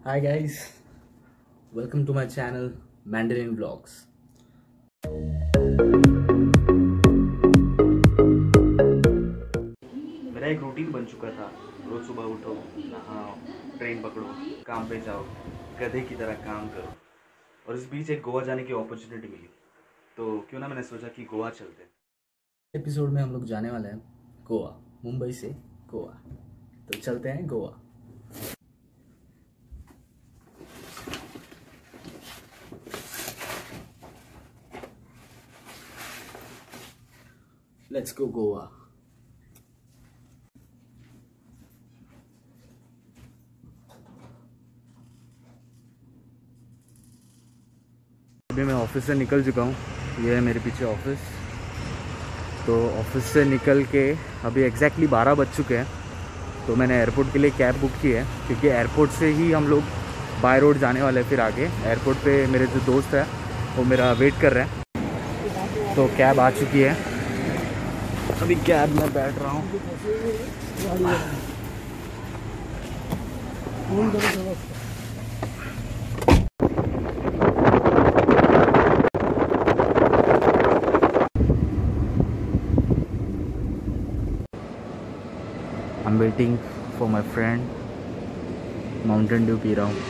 Hi guys, welcome to my channel Mandarin Vlogs. मेरा एक routine बन चुका था। रोज सुबह उठो, नहाओ, ट्रेन पकड़ो, काम पे जाओ, गधे की तरह काम करो। और इस बीच एक गोवा जाने की अपॉर्चुनिटी मिली, तो क्यों ना मैंने सोचा कि गोवा चलते हैं। एपिसोड में हम लोग जाने वाले हैं गोवा, मुंबई से गोवा। तो चलते हैं गोवा। Let's go Goa. अभी मैं ऑफिस से निकल चुका हूँ। ये है मेरे पीछे ऑफिस। तो ऑफिस से निकल के अभी एग्जैक्टली 12 बज चुके हैं। तो मैंने एयरपोर्ट के लिए कैब बुक की है, क्योंकि एयरपोर्ट से ही हम लोग बाय रोड जाने वाले हैं। फिर आगे एयरपोर्ट पे मेरे जो दोस्त है वो मेरा वेट कर रहे हैं। तो कैब आ चुकी है, अभी कैब में बैठ रहा हूँ। I'm waiting for my friend. Mountain Dew पी रहा हूँ।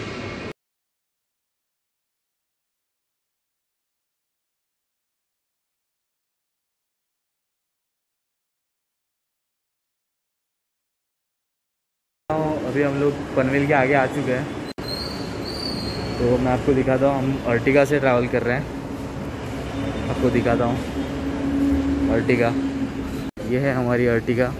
अभी हम लोग पनवेल के आगे आ चुके हैं। तो मैं आपको दिखाता हूँ, हम अर्टिगा से ट्रैवल कर रहे हैं। आपको दिखाता हूँ अर्टिगा। ये है हमारी अर्टिगा।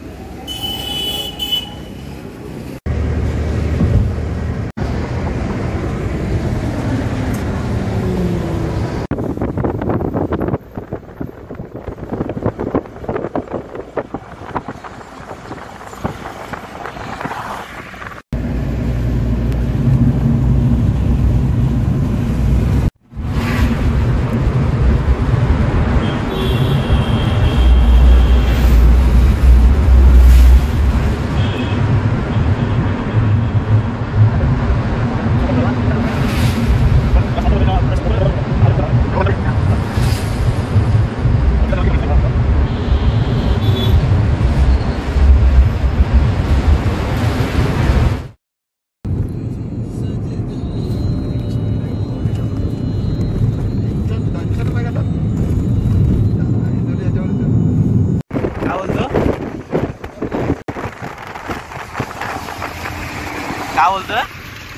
क्या बोलते हैं?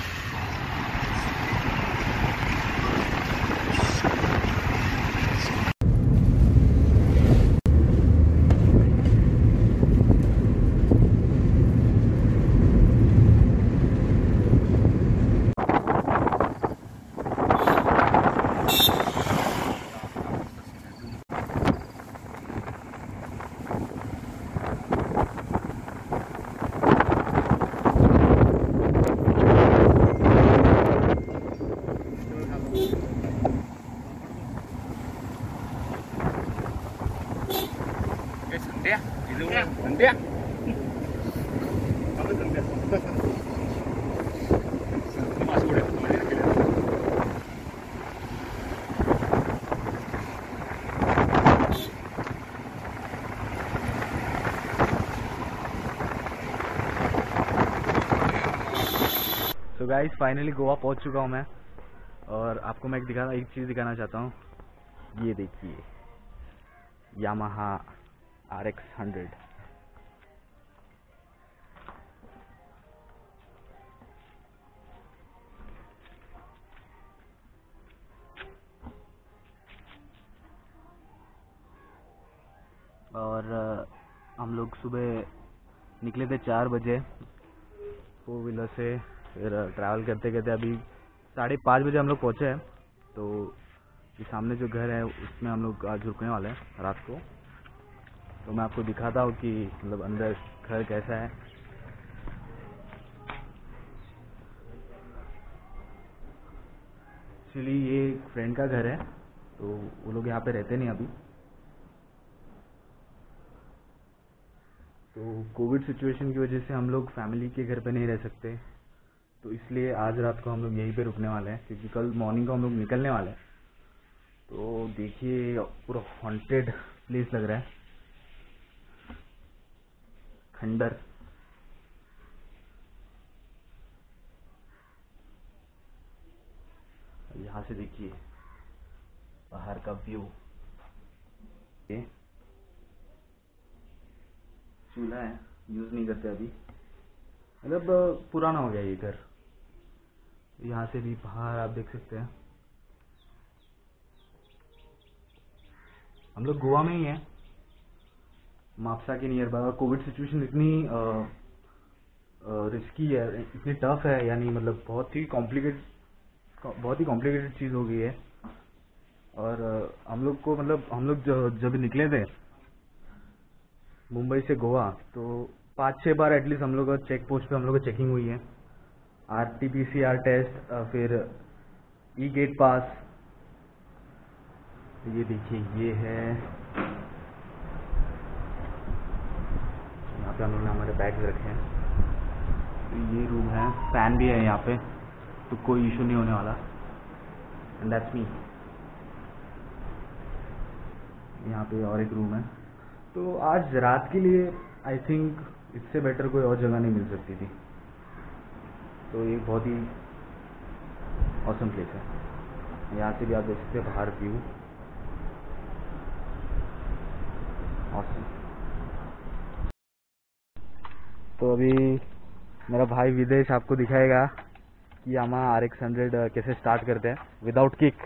तो गाइस फाइनली गोवा पहुंच चुका हूं मैं। और आपको मैं एक चीज़ दिखाना चाहता हूं। ये देखिए, यामाहा RX 100। और हम लोग सुबह निकले थे 4 बजे 4 व्हीलर से। फिर ट्रैवल करते करते अभी 5:30 बजे हम लोग पहुँचे हैं। तो ये सामने जो घर है उसमें हम लोग आज रुकने वाले हैं रात को। तो मैं आपको दिखाता हूँ कि मतलब अंदर घर कैसा है। एक्चुअली ये एक फ्रेंड का घर है, तो वो लोग यहाँ पे रहते नहीं अभी। तो कोविड सिचुएशन की वजह से हम लोग फैमिली के घर पे नहीं रह सकते। तो इसलिए आज रात को हम लोग यहीं पे रुकने वाले हैं, क्योंकि कल मॉर्निंग को हम लोग निकलने वाले हैं। तो देखिए पूरा हॉन्टेड प्लेस लग रहा है, खंडर। यहाँ से देखिए बाहर का व्यू। ये चूल्हा है, यूज नहीं करते अभी, मतलब पुराना हो गया ये घर। यहाँ से भी बाहर आप देख सकते हैं। हम लोग गोवा में ही हैं, मापसा के नियर बाय। और कोविड सिचुएशन इतनी रिस्की है, इतनी टफ है, यानी मतलब बहुत ही कॉम्प्लिकेटेड चीज़ हो गई है। और हम लोग को मतलब हम लोग जब निकले थे मुंबई से गोवा, तो 5-6 बार एटलीस्ट हम लोग का चेक पोस्ट पे हम लोग को चेकिंग हुई है। RT-PCR टेस्ट, फिर ई-गेट पास। ये देखिए, ये है, यहाँ पे हम लोग ने हमारे बैग्स रखे हैं। तो ये रूम है, फैन भी है यहाँ पे, तो कोई इशू नहीं होने वाला। And that's me. यहाँ पे और एक रूम है। तो आज रात के लिए आई थिंक इससे बेटर कोई और जगह नहीं मिल सकती थी। तो ये बहुत ही ऑसम प्लेस है। यहाँ से भी आप देख सकते हैं बाहर व्यू, ऑसम। तो अभी मेरा भाई विदेश आपको दिखाएगा कि यामाहा RX 100 कैसे स्टार्ट करते हैं विदाउट किक।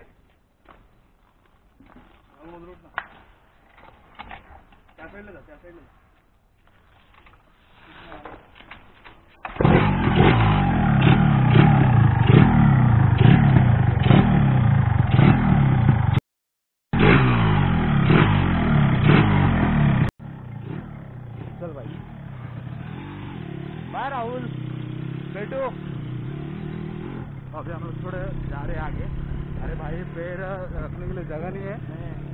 चल भाई, बाय राहुल, बेटो। अभी हम लोग थोड़े जा रहे हैं आगे। अरे भाई, पैर रखने के लिए जगह नहीं है,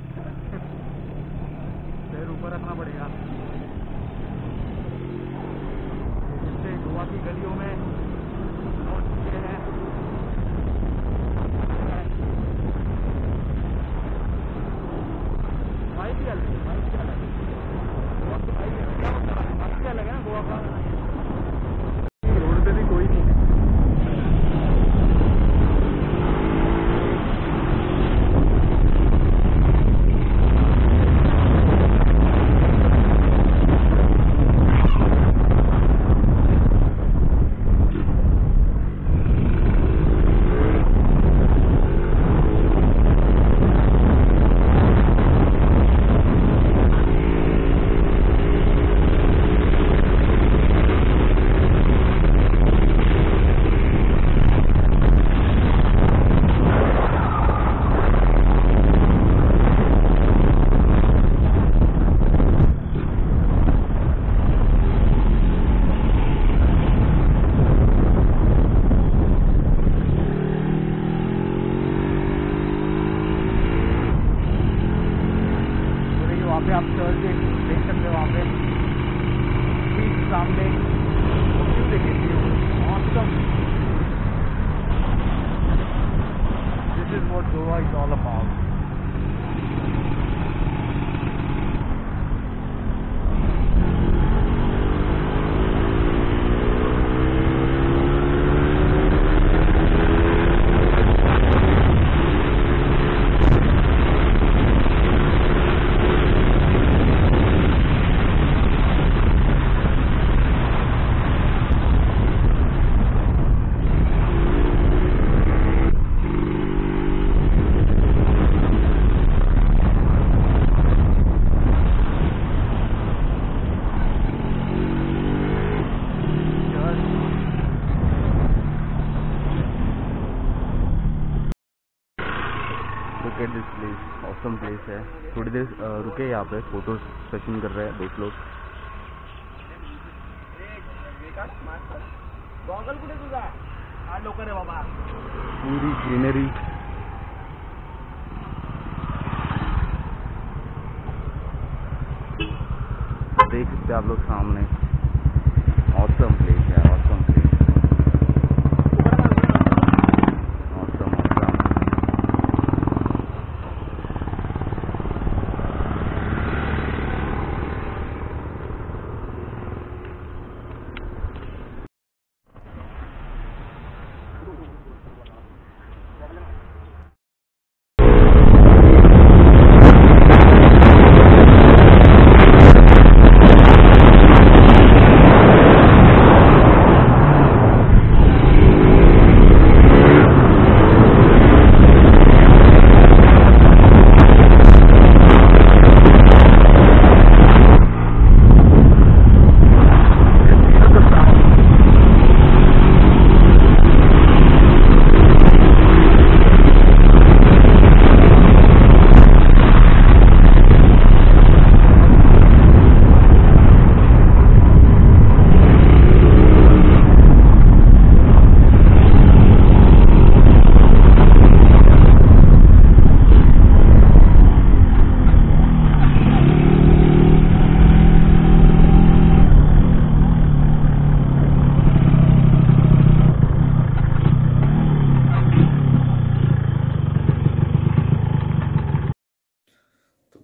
पैर ऊपर रखना पड़ेगा। इससे गोवा की गलियों में नोट किए हैं। भाई भी अलग है, भाई भी अलग है, गोवा तो भाई भी अलग है ना गोवा का। रोड पे भी कोई नहीं है। वहाँ पे आप चर्च देख सकते हो, वहाँ पे ठीक सामने व्यू देखिए, awesome. This is what Goa is all about. Look at this place, awesome place है। थोड़ी देर रुके यहाँ पे, फोटो सेशन कर रहे हैं दोस्त लोग। पूरी ग्रीनरी, देख सकते हैं आप लोग सामने। ऑसम प्लेस है, ऑसम प्लेस।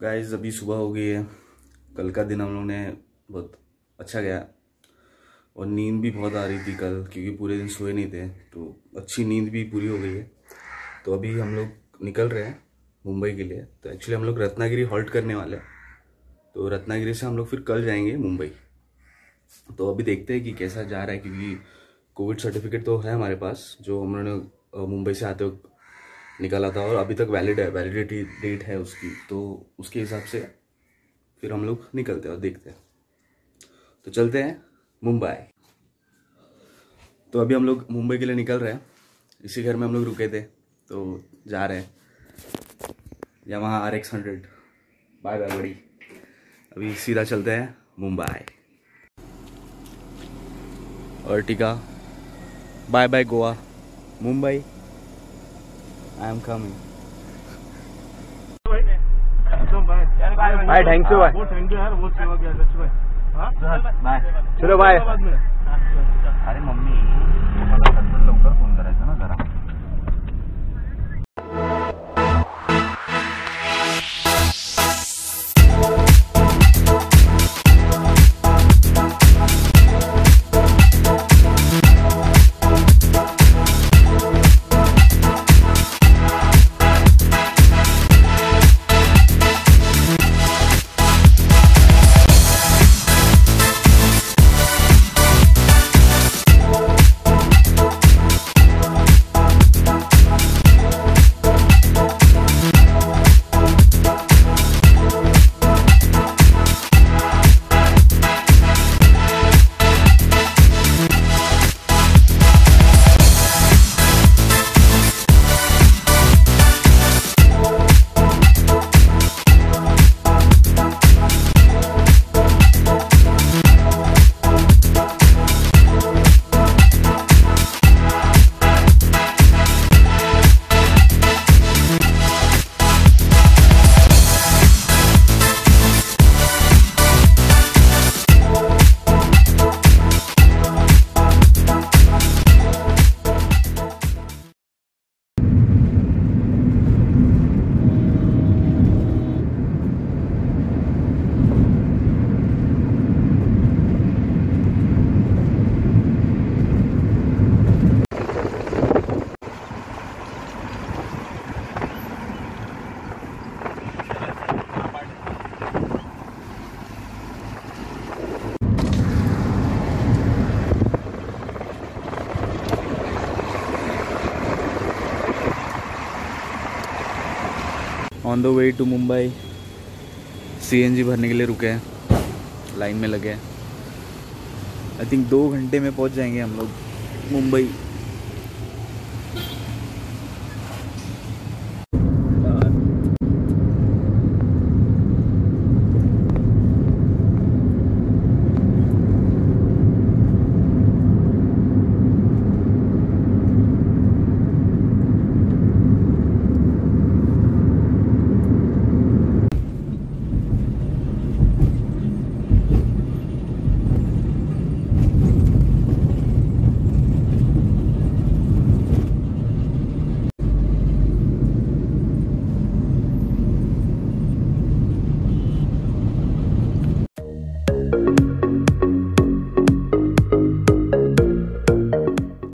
गाइस अभी सुबह हो गई है। कल का दिन हम लोग ने बहुत अच्छा गया और नींद भी बहुत आ रही थी कल, क्योंकि पूरे दिन सोए नहीं थे, तो अच्छी नींद भी पूरी हो गई है। तो अभी हम लोग निकल रहे हैं मुंबई के लिए। तो एक्चुअली हम लोग रत्नागिरी हॉल्ट करने वाले हैं, तो रत्नागिरी से हम लोग फिर कल जाएंगे मुंबई। तो अभी देखते हैं कि कैसा जा रहा है, क्योंकि कोविड सर्टिफिकेट तो है हमारे पास जो हम लोगों ने मुंबई से आते वक्त निकाला था और अभी तक वैलिड है, वैलिडिटी डेट है उसकी। तो उसके हिसाब से फिर हम लोग निकलते हैं और देखते हैं। तो चलते हैं मुंबई। तो अभी हम लोग मुंबई के लिए निकल रहे हैं। इसी घर में हम लोग रुके थे, तो जा रहे हैं यामाहा RX 100। बाय बाय बड़ी। अभी सीधा चलते हैं Mumbai. Ertiga bye bye Goa, Mumbai I am coming. भाई थैंक यू भाई, थैंक यू यार, बहुत सेवा किया सच में। बाय। चलो बाय। अरे मम्मी लवकर फोन करायचा ना जरा। On the way to Mumbai. CNG भरने के लिए रुके हैं, लाइन में लगे हैं। आई थिंक 2 घंटे में पहुंच जाएंगे हम लोग मुंबई।